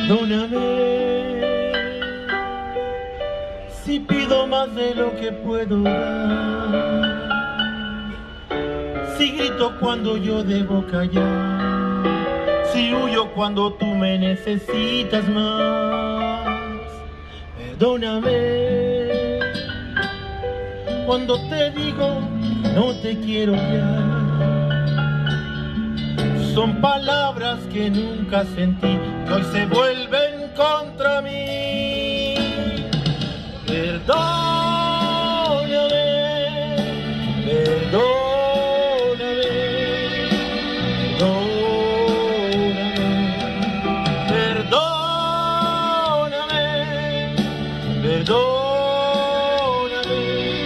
Perdóname si pido más de lo que puedo dar, si grito cuando yo debo callar, si huyo cuando tú me necesitas más. Perdóname cuando te digo no te quiero ya. Son palabras que nunca sentí, que hoy se vuelven contra mí. Perdóname, perdóname, perdóname, perdóname, perdóname,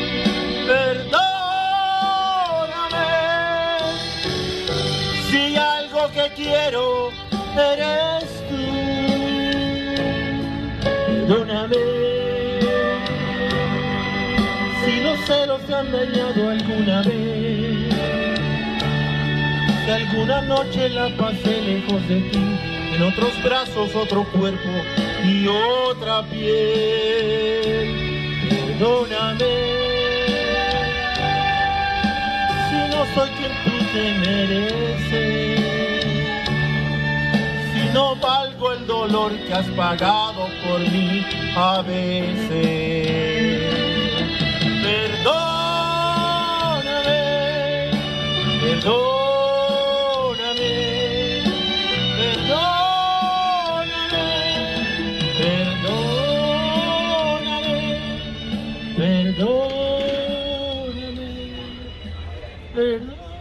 perdóname. Si algo que quiero eres tú, perdóname. Si los celos te han dañado alguna vez, si alguna noche la pasé lejos de ti, en otros brazos, otro cuerpo y otra piel, perdóname. Si no soy quien tú te mereces, si no valgo el dolor que has pagado por mí a veces. Perdóname, perdóname, perdóname, perdóname, perdóname, perdóname.